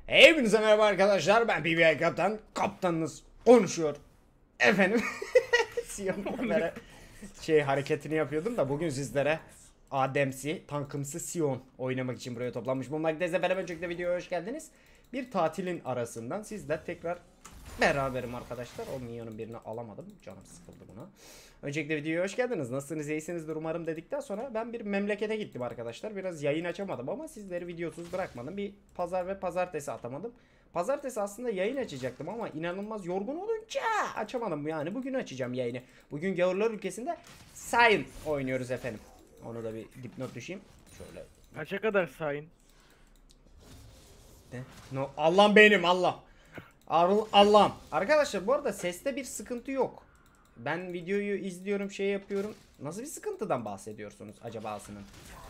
Hepinize merhaba arkadaşlar, ben BBI Kaptan, kaptanınız konuşuyor. Efendim, Sion'lara hareketini yapıyordum da bugün sizlere Ademsi, tankımsı Sion oynamak için buraya toplanmış bulunmaktayız. Efendim öncelikle videoya hoş geldiniz. Bir tatilin arasından sizler tekrar beraberim arkadaşlar. O minyonun birini alamadım, canım sıkıldı buna. Öncelikle videoya hoş geldiniz. Nasılsınız, iyisinizdir umarım dedikten sonra ben bir memlekete gittim arkadaşlar. Biraz yayın açamadım ama sizleri videosuz bırakmadım. Bir pazar ve pazartesi atamadım. Pazartesi aslında yayın açacaktım ama inanılmaz yorgun olunca açamadım yani. Bugün açacağım yayını. Bugün Gavurlar ülkesinde Sion oynuyoruz efendim. Onu da bir dipnot düşeyim. Şöyle. Kaça kadar sayın? No, Allah'ım benim Allah. Allah'ım. Arkadaşlar bu arada seste bir sıkıntı yok. Ben videoyu izliyorum, şey yapıyorum. Nasıl bir sıkıntıdan bahsediyorsunuz acabasının?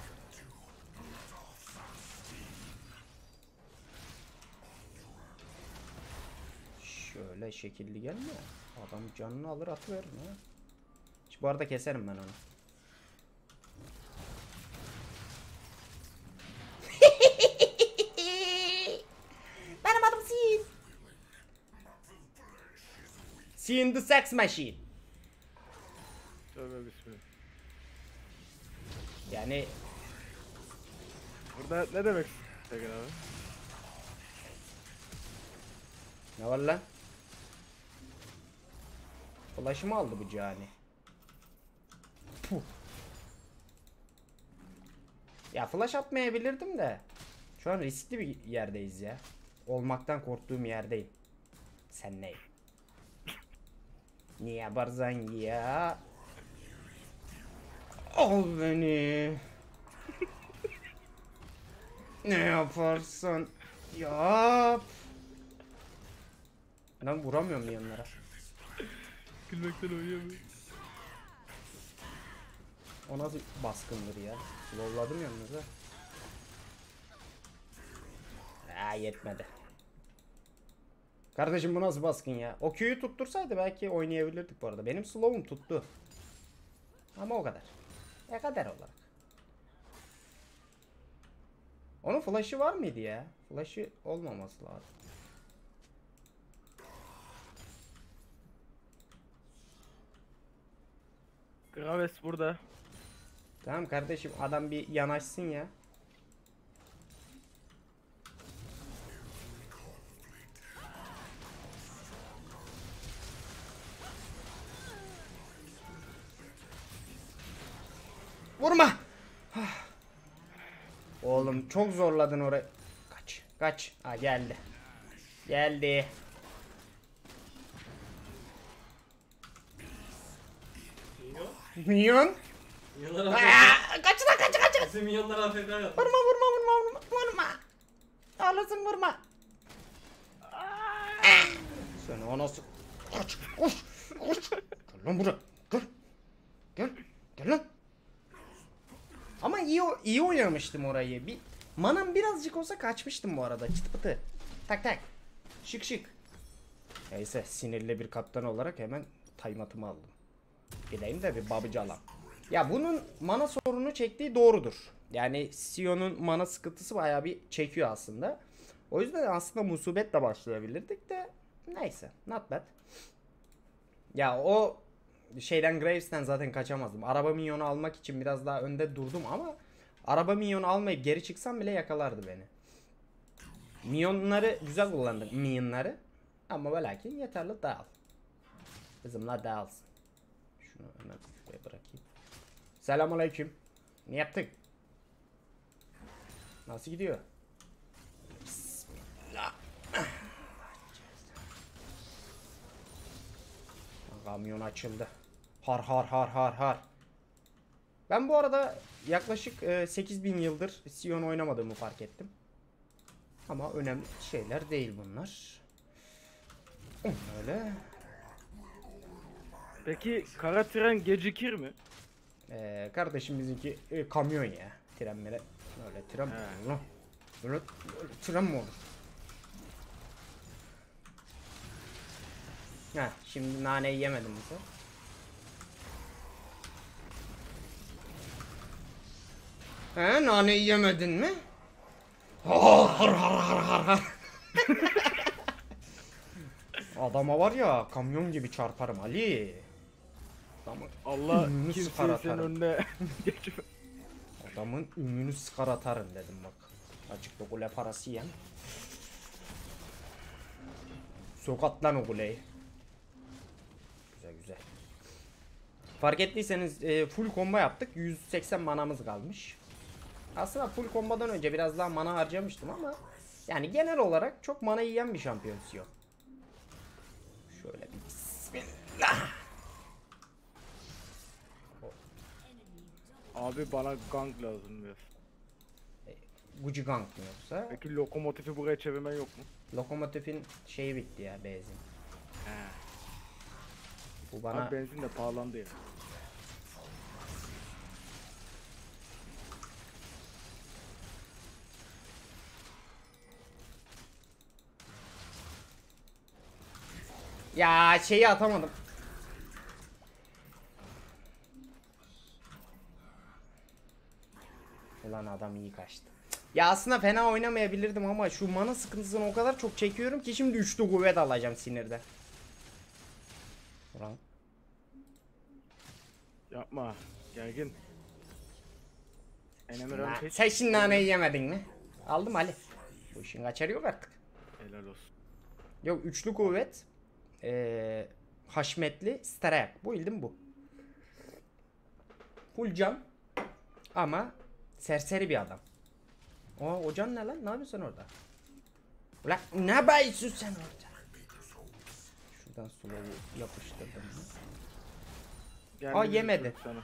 Şöyle şekilli gelme. Adam canını alır atıverir ha. Bu arada keserim ben onu. Benim adım Sin. Sin the Sex Machine. Tövbe bismillah. Yani Burada ne demek Sergen abi? ne var lan? Flash'ımı aldı bu cani. Puh. Ya flash atmayabilirdim de. Şu an riskli bir yerdeyiz ya. Olmaktan korktuğum yerdeyim. Sen ne? Niye yaparsan ya? Al beni. Ne yaparsan yap. Ben vuramıyorum yanlara. Gülmekten oynayamıyorum. O nasıl baskındır ya? Slowladım yalnız ha. Yetmedi. Kardeşim bu nasıl baskın ya? O Q'yu tuttursaydı belki oynayabilirdik bu arada. Benim slow'um tuttu. Ama o kadar. Kadar olarak. Onun flash'ı var mıydı ya? Flash'ı olmaması lazım. Graves burada. Tamam kardeşim adam bir yanaşsın ya. Vurma. Oğlum çok zorladın orayı. Kaç. Kaç. Ha geldi. Geldi. Minyon. Milyonlar Kaç lan kaç. Bizim milyonlar AFK yaptı. Vurma. Alırsın vurma. Sen o nasıl? Kaç. Koş. Gel lan buraya. Gel lan. Ama iyi oynamıştım orayı. Bir manam birazcık olsa kaçmıştım bu arada. Çıt pıtı. Tak. Şık. Neyse sinirli bir kaptan olarak hemen timeout'ımı aldım. Gideyim de bir babıcı alam. Ya bunun mana sorunu çektiği doğrudur. Yani Sion'un mana sıkıntısı bayağı bir çekiyor aslında. O yüzden aslında musibetle başlayabilirdik de neyse, not bad. Ya o şeyden Graves'ten zaten kaçamazdım. Araba minyonu almak için biraz daha önde durdum ama araba minyonu almayıp geri çıksam bile yakalardı beni. Minyonları güzel kullandım, minyonları. Ama ve lakin yeterli dağıl. Bizimle dağılsın. Şunu hemen şuraya bırakayım. Selamünaleyküm. Ne yaptık? Nasıl gidiyor? Bismillah. Kamyon açıldı. Har. Ben bu arada yaklaşık 8000 yıldır Sion oynamadığımı fark ettim. Ama önemli şeyler değil bunlar. Öyle. Peki kara tren gecikir mi? Kardeşim bizimki kamyon ya. Tren öyle tren mi olur lan? Böyle tren mi olur? Şimdi naneyi yemedim mi sen? Naneyi yemedin mi? Har. Adama var ya kamyon gibi çarparım Ali. Adamın Allah ününü kimseyi sıkar senin atarım. önüne geçme. Adamın ününü sıkar atarım dedim bak. Açıkta gole parası yiyen. Sokat lan o kuleyi. Güzel güzel. Fark ettiyseniz full combo yaptık. 180 manamız kalmış. Aslında full combo'dan önce biraz daha mana harcamıştım ama yani genel olarak çok mana yiyen bir şampiyon Sion. Şöyle bir bismillah. Abi bana gank lazım biraz. Gucci Gang mı yoksa? Peki lokomotifi buraya çevirmen yok mu? Lokomotifin şeyi bitti ya benzin. He. Bu bana Abi benzin de pahalandı ya. ya şeyi atamadım. Ulan adam iyi kaçtı. Ya aslında fena oynamayabilirdim ama şu mana sıkıntısını o kadar çok çekiyorum ki şimdi üçlü kuvvet alacağım sinirde. Ulan. Yapma. Gergin. Enemy Na, Rampage. sen şimdi naneyi yemedin mi? Aldım Ali. Bu işin kaçarı yok artık. Helal olsun. Yok üçlü kuvvet. Haşmetli sterayak. Bu bildim bu. Full can. Ama serseri bir adam. O can ne lan? Ne yapıyorsun sen orada? Ulan ne yapıyorsun sen orada? Şuradan slow'u yapıştırdım. Geldi Aa, bizim yemedi. çocuk sana.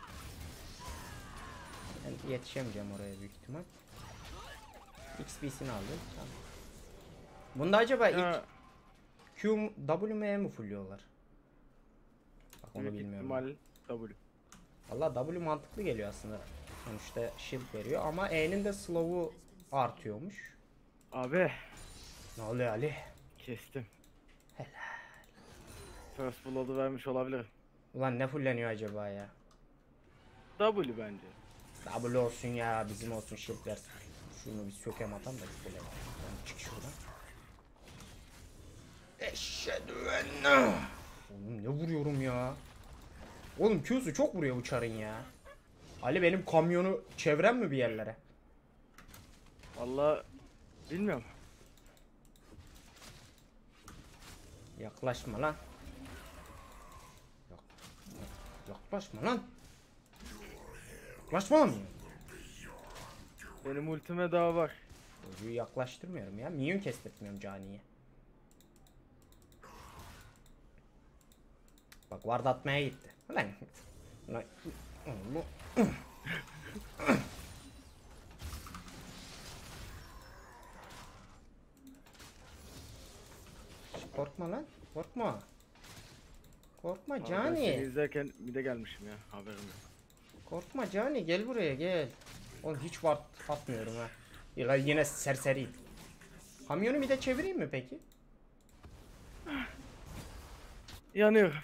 Ben yetişemeyeceğim oraya büyük ihtimal. XP'sini aldım. Tamam. Bunda acaba ilk Ya, Q, W, mi fulluyorlar? Bak onu büyük bilmiyorum. ihtimal W. Valla W mantıklı geliyor aslında. Sonuçta shield veriyor ama E'nin de slow'u artıyormuş. Abi Ne oluyor Ali? kestim. Helal. First Blood'u vermiş olabilir. Ulan ne fulleniyor acaba ya? W bence. W olsun ya bizim olsun shield versin. Şunu bir sökem atam da böyle. Çık şuradan. Eşhedü enne. Oğlum ne vuruyorum ya? Oğlum Q'su çok vuruyor bu çarın ya. Ali benim kamyonu çevrem mi bir yerlere? Valla bilmiyorum. Yaklaşma lan. Yaklaşma lan. Yaklaşma lan. Benim ultime daha var. Çocuğu yaklaştırmıyorum ya. Minyon kestirtmiyorum caniye. Bak ward atmaya gitti. Lan. Lan. Korkma lan. Korkma. Korkma Abi ben seni cani. izlerken bir de gelmişim ya haberim yok. Korkma cani. Gel buraya gel. Oğlum hiç ward atmıyorum ha. Ya yine serseriyim. Kamyonu bir de çevireyim mi peki? Yanıyorum.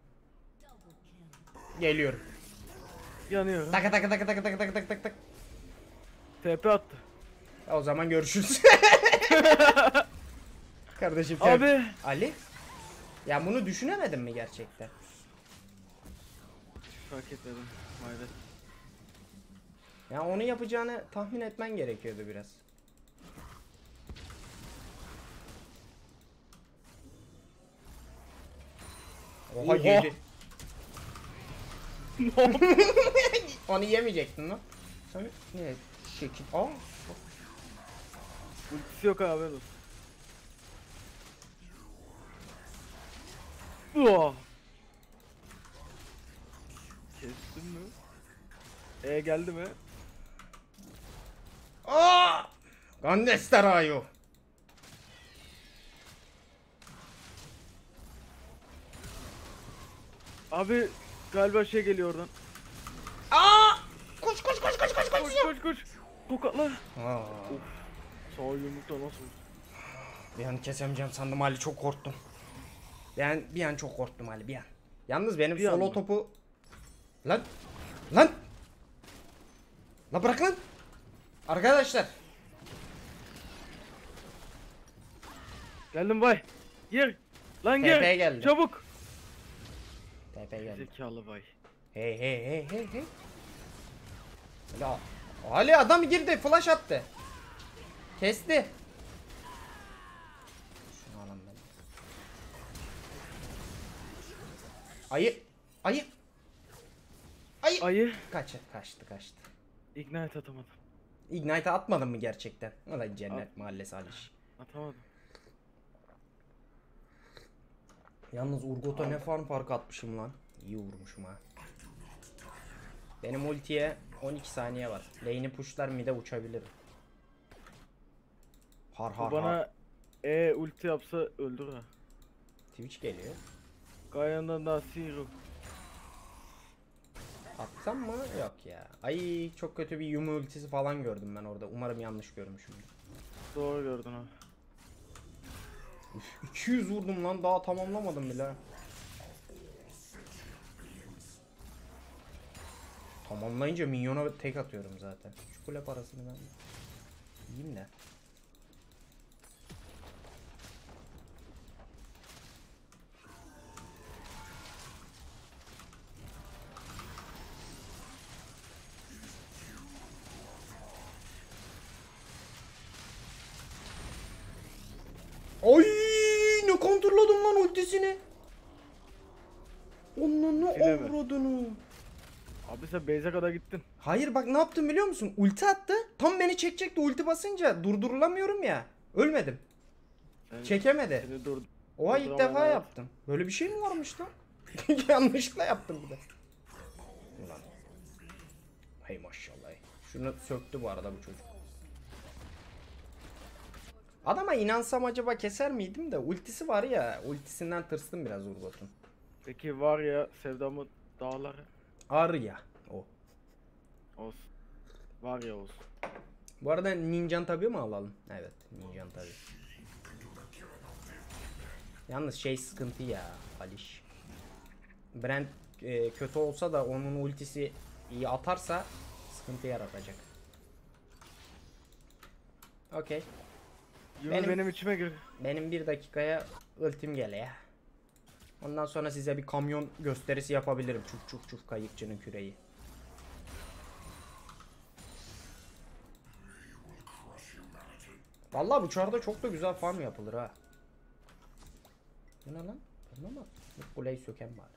Geliyorum. Yanıyorum. Tak tak tak tak tak tak tak tak tak. TP attı. O zaman görüşürüz. Kardeşim Abi. Ali. Ya bunu düşünemedin mi gerçekten? Fark etmedim. Hayret. Ya onu yapacağını tahmin etmen gerekiyordu biraz. Oha, Oha. yedi. Onu yemeyecektin lan. Sen ne şekil? Aa. Ultisi yok abi. Oh. Kestin mi? Geldi mi? Aa! Gandesterayo. Abi galiba şey geliyor oradan. Aa! Koş koş koş koş koş koş. Koş koş koş. Tokatla. Aa. Sağ yumrukta nasıl? Bir an kesemeyeceğim sandım Ali, çok korktum. Ben bir an çok korktum Ali, bir an. Yalnız benim Bir an solo mı? topu... Lan! Lan! La bırak lan! Arkadaşlar! Geldim bay. Gir. Lan gir. TP geldi. Çabuk. TP geldi. Zekalı bay. Hey hey hey hey hey. Ya Ali adam girdi, flash attı. Kesti. Şunu alalım ben. Ayı. Ayı. Ayı. Ayı. Kaçtı. Ignite atamadım. Ignite atmadın mı gerçekten? Ulan cennet mahallesi Aliş. Atamadım. Yalnız Urgot'a ne farm fark atmışım lan. İyi vurmuşum ha. Benim ultiye 12 saniye var. Lane'i pushlar mid'e uçabilirim. Har har Bu har. bana ulti yapsa öldür ha. Twitch geliyor. Gayan'dan daha zero. Atsam mı? Yok ya. Ay çok kötü bir Yumi ultisi falan gördüm ben orada. Umarım yanlış görmüşümdür. Doğru gördün ha. Üf, 200 vurdum lan, daha tamamlamadım bile. Tamamlayınca minyona tek atıyorum zaten. Şu kule parasını ben yiyeyim de. Ay ne kontrolladım lan ultisini. Onun ne File mi? avradını. Abi sen base'e kadar gittin. Hayır bak ne yaptım biliyor musun? Ulti attı. Tam beni çekecekti, ulti basınca durdurulamıyorum ya. Ölmedim. Sen, Çekemedi. Seni dur. Oha ilk durduramayın defa abi. yaptım. Böyle bir şey mi varmış lan? Yanlışlıkla yaptım bir de. Ulan. Hey maşallah. Şunu söktü bu arada bu çocuk. Adama inansam acaba keser miydim de ultisi var ya, ultisinden tırstım biraz Urgot'un. Peki var ya sevdamı dağları. Arya o. Olsun. Var ya olsun. Bu arada Ninjan tabi mi alalım? Evet, Ninjan tabi. Yalnız şey sıkıntı ya Aliş. Brand kötü olsa da onun ultisi iyi atarsa sıkıntı yaratacak. Okey. Yumi benim içime gir. Benim 1 dakikaya ultim gele ya. Ondan sonra size bir kamyon gösterisi yapabilirim. Çuf çuf çuf kayıkçının küreği. Vallahi bu çarda çok da güzel farm yapılır ha. Bu ne lan? Tamam mı? Bu kuleyi söken var.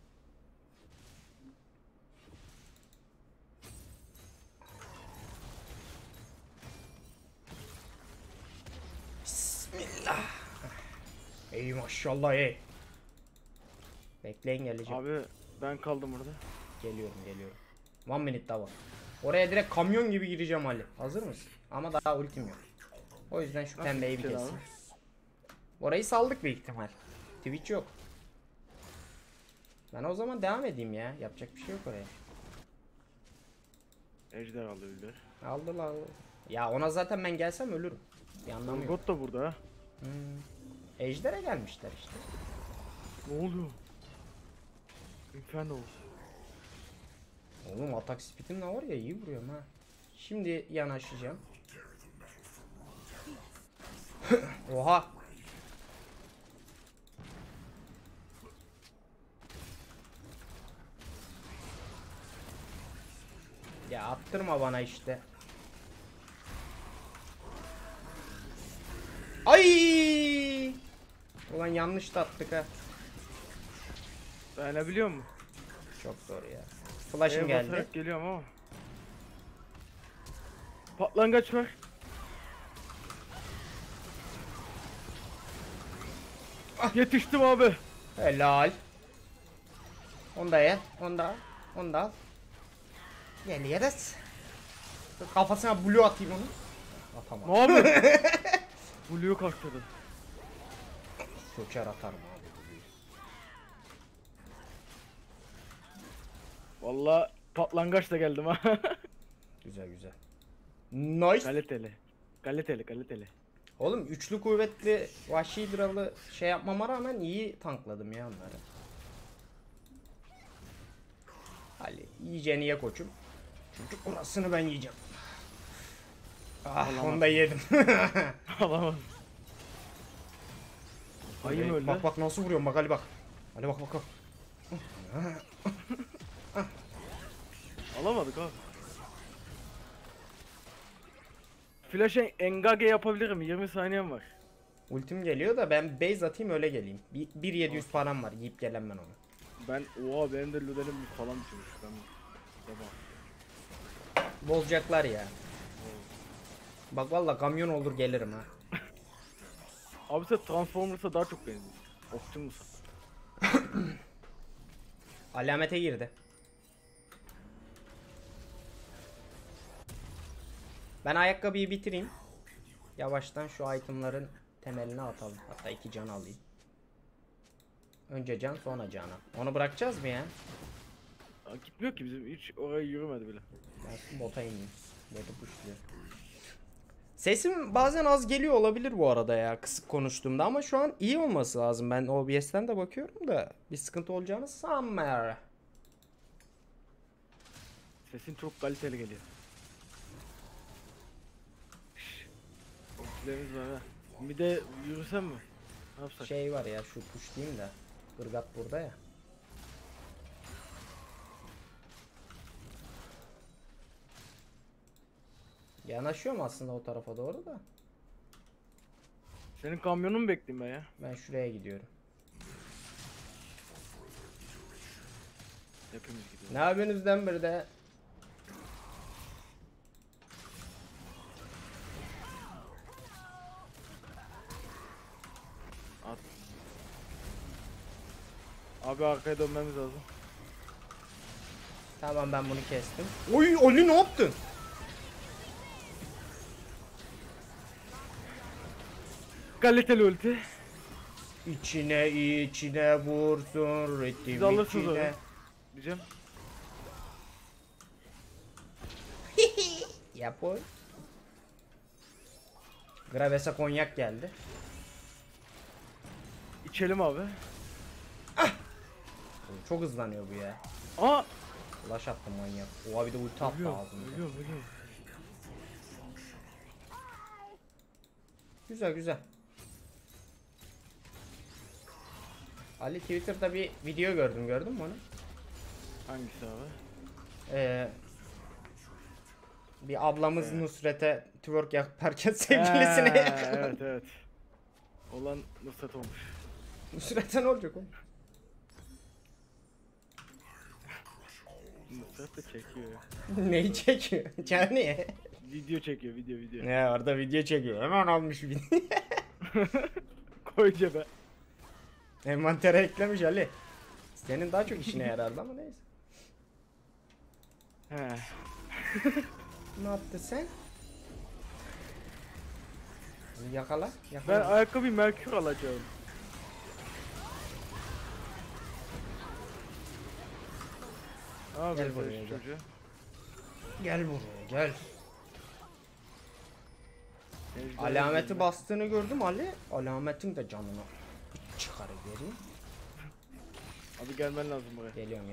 Bismillah. Ey maşallah ey. Bekleyin geleceğim. Abi ben kaldım burada. Geliyorum. 1 minute daha var. Oraya direkt kamyon gibi gireceğim Ali. Hazır mısın? Ama daha ultim yok. O yüzden şu pembeyi bir gideceksin kesin. Orayı saldık büyük ihtimal. Twitch yok. Ben o zaman devam edeyim ya. Yapacak bir şey yok oraya. Ejder alabilir. Aldılar. Ya ona zaten ben gelsem ölürüm. Bir anlamı yok. Urgot da burada ha. Ejder'e gelmişler işte. Ne oluyor? Inferno. Oğlum atak speed'im ne var ya, iyi vuruyorum ha. Şimdi yanaşacağım. Oha. Ya attırma bana işte. Ay! Ulan yanlış da attık ha. Ben ne biliyor musun? Çok zor ya. Flash'ım geldi. Geliyorum ama. Patlangaç var. Yetiştim abi. Helal. Onu da ye. Onu da al. Onu da al. Gel yeriz. Kafasına blue atayım onu. Atamadım. Ne yapıyorsun? Blue'yu kaçtırdı. Söker atarım abi. Valla patlangaçla geldim ha. Güzel. Nice. Kaliteli. Oğlum üçlü kuvvetli vahşi dralı şey yapmama rağmen iyi tankladım ya onları. Ali yiyeceğini ye koçum. Çünkü orasını ben yiyeceğim. Ah Alamam. onu da yedim. Alamam. Ayım öldü. Bak bak nasıl vuruyorum bak Ali bak. Ali bak bak bak. Alamadık abi. Flash engage yapabilirim. 20 saniyem var. Ultim geliyor da ben base atayım öyle geleyim. 1700 param var yiyip gelen ben onu. Ben oha benim de Luden'im falan bitirmiş. Ben tamam. Bozacaklar ya. Bak valla kamyon olur gelirim ha. Abi sen Transformers'a daha çok benziyorsun. Optimus'a. Alamete girdi. Ben ayakkabıyı bitireyim. Yavaştan şu itemların temelini atalım. Hatta 2 can alayım. Önce can sonra cana. Onu bırakacağız mı ya? Aa, gitmiyor ki bizim hiç oraya yürümedi bile. Ben şu bota ineyim. Botu pushluyor. Sesim bazen az geliyor olabilir bu arada ya kısık konuştuğumda ama şu an iyi olması lazım. Ben OBS'ten de bakıyorum da bir sıkıntı olacağını sanmıyorum. Sesin çok kaliteli geliyor. Optilerimiz var ha. Bir de yürüsem mi? Ne yapsak? Şey var ya şu pushlayayım da. Irgat burada ya. Yanaşıyorum aslında o tarafa doğru da. Senin kamyonunu mu bekleyeyim ben ya? Ben şuraya gidiyorum. Hepimiz gidiyoruz. Ne yapıyorsunuz lan burada? At. Abi arkaya dönmemiz lazım. Tamam ben bunu kestim. Oy Ali ne yaptın? Kaliteli ulti. İçine vursun ritim Siz alırsınız içine. orayı. Diyeceğim. Yap oy. Graves'e konyak geldi. İçelim abi. Çok hızlanıyor bu ya. Aa! Flash attım manyak. Oha bir de ulti attı Ölüyorum, ağzımda. ölüyorum. Güzel güzel. Ali Twitter'da bir video gördün mü onu? Hangisi abi? Bir ablamız Evet. Nusret'e twerk yaparken sevgilisine yakaladı. Evet evet. Olan Nusret olmuş. Nusret'e ne olacak oğlum? Nusret de çekiyor ya. Neyi çekiyor? Yani. Video çekiyor video. Ne orada video çekiyor. Hemen almış video. Koy cebe. Envantere eklemiş Ali. Senin daha çok işine yarardı ama neyse. He. Ne yaptın sen? Yakala. Ben Yakala. ayakkabıyı Merkür alacağım. Abi Gel sen buraya, şu gel. çocuğu. Gel buraya gel. Ejderha Alameti izledim. bastığını gördüm Ali. Alametin de canını çıkarıvereyim. Abi gelmen lazım buraya. Geliyorum.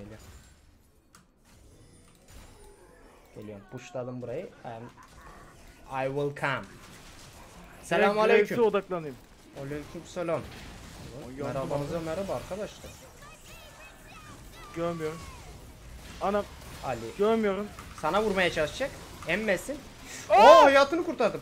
Geliyorum. Pushladım burayı. I will come. Selamünaleyküm. Graves'e odaklanayım. Aleykümselam. Ay, yandım Merhabanıza merhaba arkadaşlar. Görmüyorum. Anam Ali görmüyorum. sana vurmaya çalışacak. Emmesin. Oo hayatını kurtardım.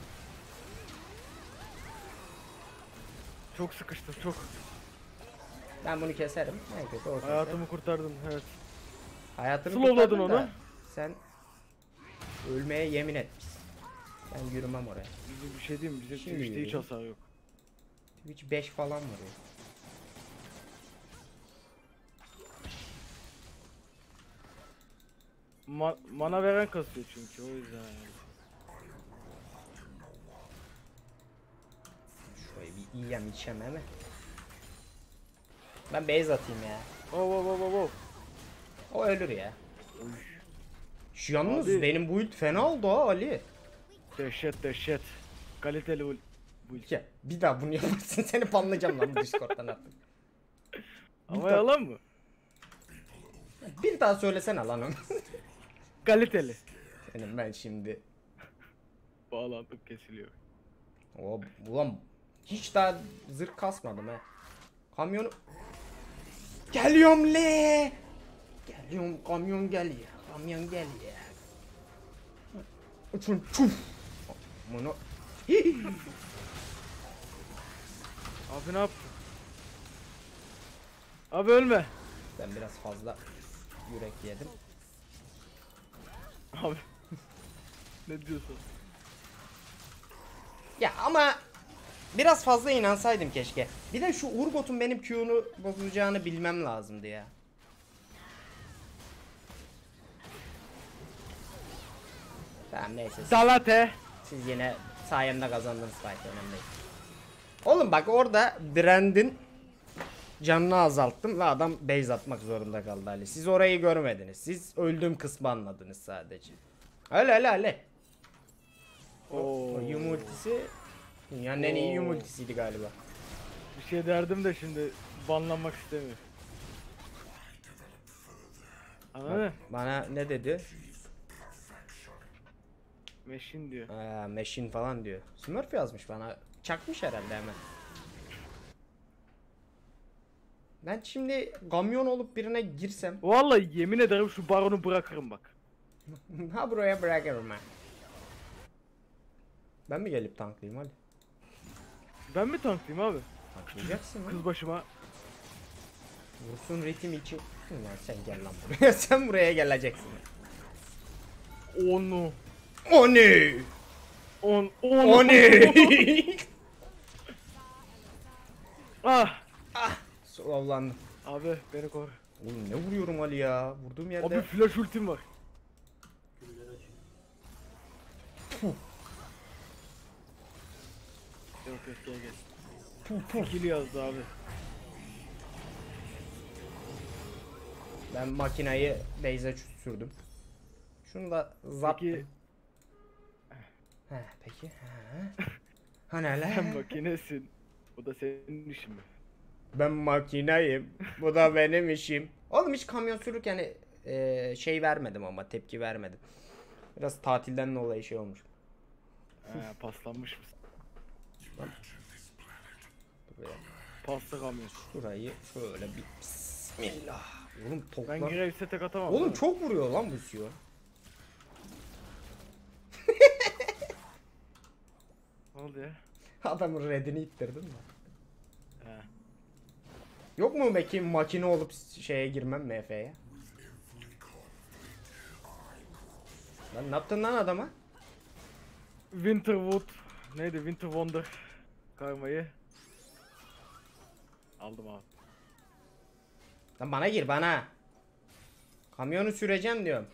Çok sıkıştım çok. Ben bunu keserim. En kötü o keser. Hayatımı kurtardım evet. Hayatını Slowladın kurtardın da onu. Sen ölmeye yemin etmişsin. Ben yürümem oraya. Bizim bir şey değil mi? Bizim Şimdi Twitch'te hiç yürüyeyim. hasar yok. Twitch 5 falan vuruyor. Mana veren kasıyor çünkü o yüzden yani. Şöyle bir yiyem içem mi? Ben base atayım ya. Oh. O ölür ya. Uy. Şu yalnız Abi. benim bu ult fena oldu ha Ali. Dehşet. Kaliteli bu ilk. Ya bir daha bunu yaparsın seni banlayacağım lan bu Discord'dan artık. Ama yalan mı? Bir daha söylesene lan onu. Kaliteli. Senin ben şimdi. Bağlantım kesiliyor. O ulan hiç daha zırh kasmadım he. Kamyonu. Geliyorum le. Geliyorum, kamyon geliyor. Kamyon geliyor. Uçun çuf. Bunu. Abi ne yaptın? Abi ölme. Ben biraz fazla yürek yedim. Abi. Ne diyorsun? Ya ama biraz fazla inansaydım keşke. Bir de şu Urgot'un benim Q'nu bozacağını bilmem lazımdı ya. Tamam neyse. Salate. Siz yine sayemde kazandınız fight, önemli değil. Oğlum bak orada Brand'in canını azalttım ve adam base atmak zorunda kaldı Ali. Siz orayı görmediniz. Siz öldüğüm kısmı anladınız sadece. Öyle. O yum ultisi dünyanın en iyi yum ultisiydi galiba. Bir şey derdim de şimdi banlanmak istemiyorum. Anladın mı? Bana ne dedi? Meşin diyor. Machine falan diyor. Smurf yazmış bana. Çakmış herhalde hemen. Ben şimdi kamyon olup birine girsem Vallahi yemin ederim şu baronu bırakırım bak. ha buraya bırakırım ben. Ben mi gelip tanklayayım hadi. Ben mi tanklayayım abi? Tanklayacaksın lan. Kız başıma. Vursun ritim için. Lan sen gel lan buraya. Sen buraya geleceksin. Onu. O ne? On. O ne? Ah. Sıvavlandım. Abi beni koru. Oğlum ne vuruyorum Ali ya? Vurduğum yerde. Abi flash ultim var. Yok gel. Skill'i yazdı abi. Ben makinayı base'e sürdüm. Şunu da zattım. Peki Peki. Ha ne sen lan? makinesin. Bu da senin işin mi? Ben makinayım. Bu da benim işim. Oğlum hiç kamyon sürürken şey vermedim ama tepki vermedim. Biraz tatilden dolayı şey olmuş. Paslanmış mısın? Buraya. Pasta kamyon. Şurayı şöyle bir bismillah. Oğlum Ben toplar. Graves'e tek atamam. Oğlum değil mi? çok vuruyor lan bu Sio. Ne oldu ya? Adamın redini ittirdin mi? He. Yok mu peki makine olup şeye girmem MF'ye? Lan ne yaptın lan adama? Winterwood. Neydi? Winter Wonder. Karmayı. Aldım abi. Lan bana gir bana. Kamyonu süreceğim diyorum.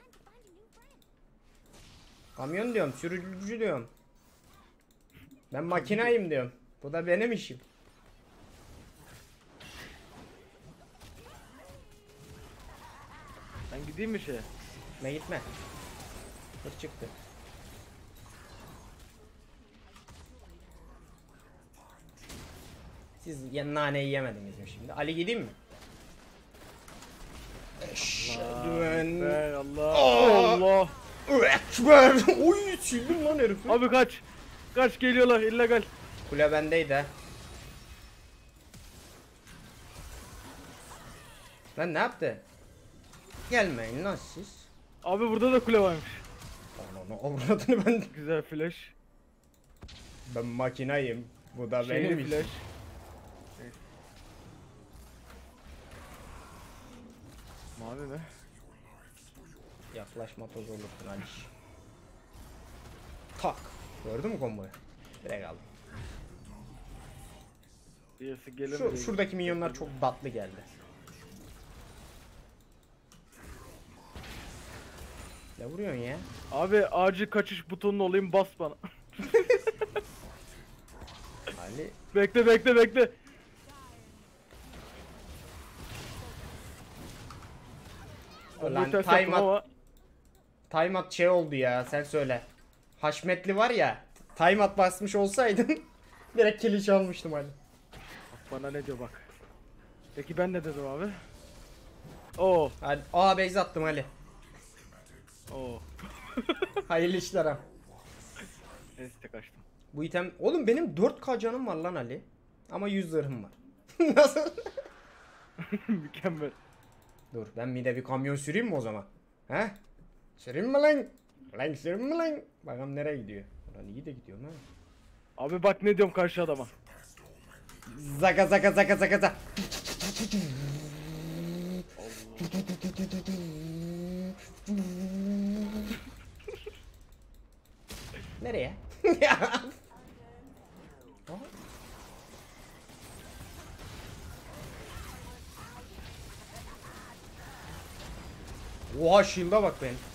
Kamyon diyorum, sürücü diyorum. Ben makinayım diyorum. Bu da benim işim. Ben gideyim mi şey? Gitme. Hır çıktı. Siz naneyi yemediniz mi şimdi? Ali gideyim mi? Ekber, Allah. Aa! Allah. Ekber. Oy sildim lan herifi. Abi kaç. Kaç geliyorlar illegal. Kule bendeydi ha. Lan ne yaptı? Gelmeyin lan siz. Abi burada da kule varmış. Ananı avradını ben. Güzel flash. Ben makinayım. Bu da benim Şeyli işim. flash. Mavi mi? Yaklaşma toz olursun Ali. Tak. Gördün mü komboyu? Direkt aldım. Birisi gelir Şuradaki minyonlar çok tatlı geldi. Ne vuruyorsun ya? Abi acil kaçış butonunu olayım bas bana. Ali. Bekle. Lan Ters yaptım ama. timeout şey oldu ya, sen söyle. Haşmetli var ya, timeout basmış olsaydın direkt kili çalmıştım Ali. Bak bana ne diyor bak. Peki ben ne dedim abi? Oo. Hadi base attım Ali. Oo. Hayırlı işler ha. Neyse kaçtım. Bu item oğlum benim 4k canım var lan Ali. Ama 100 zırhım var. Nasıl? Mükemmel. Dur ben bir de bir kamyon süreyim mi o zaman? He? Süreyim mi lan? Lan süreyim mi lan? Bakalım nereye gidiyor. Ulan iyi de gidiyor lan. Abi bak ne diyorum karşı adama. Zaka zaka zaka zaka zaka. Nereye? Ya. Oha shield'a bak benim.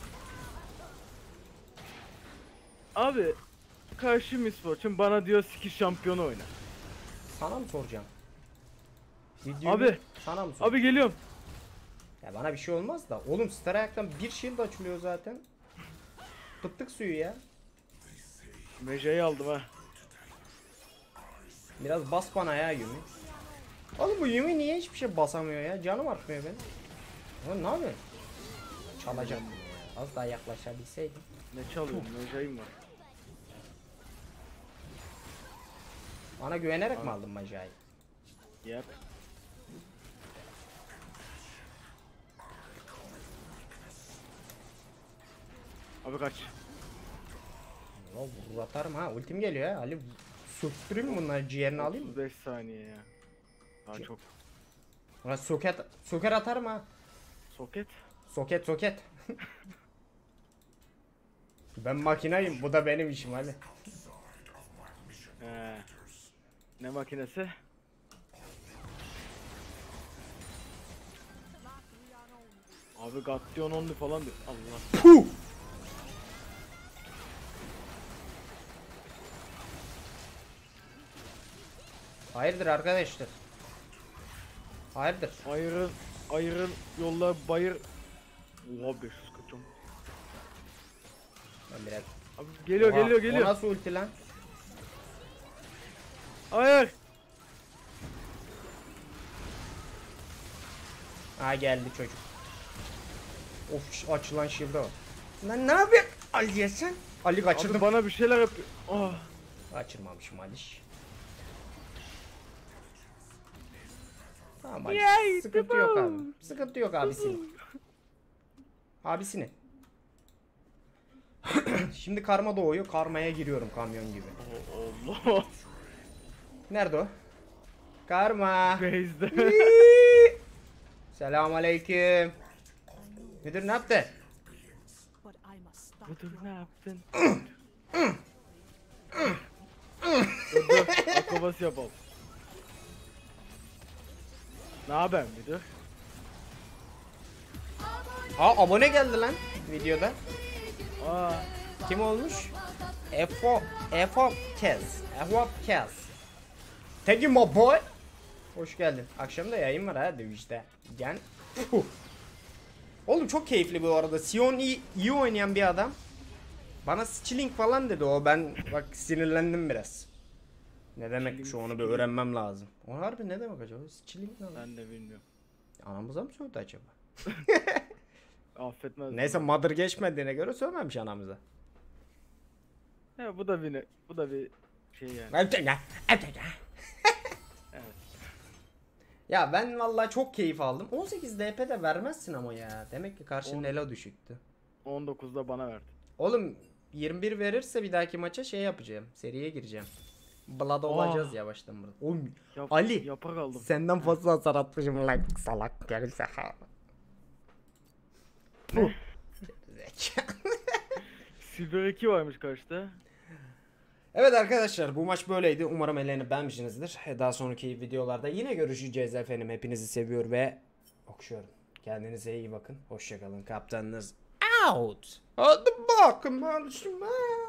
Abi karşı Miss Fortune bana diyor skill şampiyonu oyna. Sana mı soracağım? Videoyu Abi. sana mı soracağım? Abi geliyorum. Ya bana bir şey olmaz da. Oğlum star ayaktan bir shield açılıyor zaten. Pıttık suyu ya. Meja'yı aldım ha. Biraz bas bana ya Yumi. Oğlum bu Yumi niye hiçbir şey basamıyor ya? Canım artmıyor benim. Oğlum ne yapıyorsun? Çalacağım. Az daha yaklaşabilseydim. Ne çalıyorum? Meja'yım var. Bana güvenerek mi aldın Maja'yı? Yep. Abi kaç. Ya vurur atarım ha. Ultim geliyor ya. Ali söktüreyim mi bunları, ciğerini alayım mı? 35 saniye ya. Daha çok. Ulan soker atarım ha. Soket. Soket. Ben makinayım. Bu da benim işim Ali. Ne makinesi? Abi Gattion onlu falan diyor. Allah. Puh! Hayırdır arkadaşlar? Hayırdır? Ayırın yolla bayır. Oha 500 kaçım. Ben biraz... Abi geliyor Oha, geliyor. O nasıl ulti lan? Hayır. Ha geldi çocuk. Of açılan shield'a bak. Lan ne yapıyorsun Ali'ye sen? Ali kaçırdım. Abi bana bir şeyler yapıyor. Oh. Kaçırmamışım Aliş. Tamam Ali. Yay, Sıkıntı yok abi. Sıkıntı yok abisini. Şimdi karma doğuyor. Karmaya giriyorum kamyon gibi. Allah. Nerede o? Karma. Base'de. Selamünaleyküm. Müdür ne yaptı? But I must stop. Müdür ne yaptın? Dur akrobasi yapalım. Ne haber müdür? Aa abone geldi lan videoda. Aa. Kim olmuş? Efo Kes. Thank you my boy. Hoş geldin. Akşam da yayın var ha Twitch'te. Gel. Oğlum çok keyifli bu arada. Sion iyi oynayan bir adam. Bana Skilling falan dedi o. Ben bak sinirlendim biraz. Ne demek şu onu bir öğrenmem lazım. O harbi ne demek acaba? Skilling ne lan? Ben de bilmiyorum. Anamıza mı söyledi acaba? Affetmez. Neyse mother geçmediğine göre söylememiş anamıza. Ya bu da bir şey yani. Evet. Ya ben vallahi çok keyif aldım. 18 DP de vermezsin ama ya. Demek ki karşının elo düşüktü. 19'da bana verdi. Oğlum 21 verirse bir dahaki maça şey yapacağım. Seriye gireceğim. Blood olacağız yavaştan burada. Oğlum Ali Yapar aldım. senden fazla hasar atmışım lan salak gerizekalı. Zeka. Silver 2 varmış karşıda. Evet arkadaşlar bu maç böyleydi. Umarım ellerini beğenmişsinizdir. Daha sonraki videolarda yine görüşeceğiz efendim. Hepinizi seviyor ve okşuyorum. Kendinize iyi bakın. Hoşçakalın. Kaptanınız out. Hadi bakın.